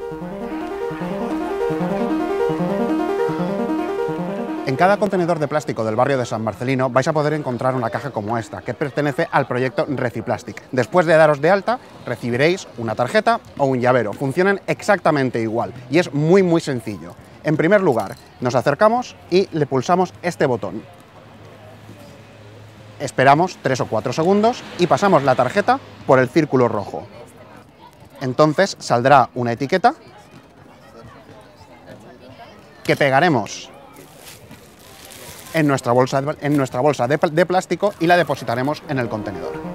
En cada contenedor de plástico del barrio de San Marcelino vais a poder encontrar una caja como esta, que pertenece al proyecto Reciplastic. Después de daros de alta, recibiréis una tarjeta o un llavero. Funcionan exactamente igual y es muy sencillo. En primer lugar, nos acercamos y le pulsamos este botón. Esperamos 3 o 4 segundos y pasamos la tarjeta por el círculo rojo. Entonces saldrá una etiqueta que pegaremos en nuestra bolsa de plástico y la depositaremos en el contenedor.